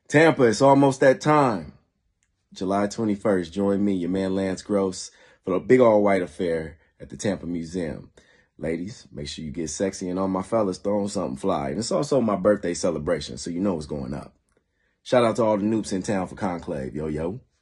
Tampa, it's almost that time. July 21st, join me, your man Lance Gross, for a big all-white affair at the Tampa Museum. Ladies, make sure you get sexy, and all my fellas, throw on something fly. And it's also my birthday celebration, so you know what's going up. Shout out to all the noobs in town for Conclave. Yo, yo.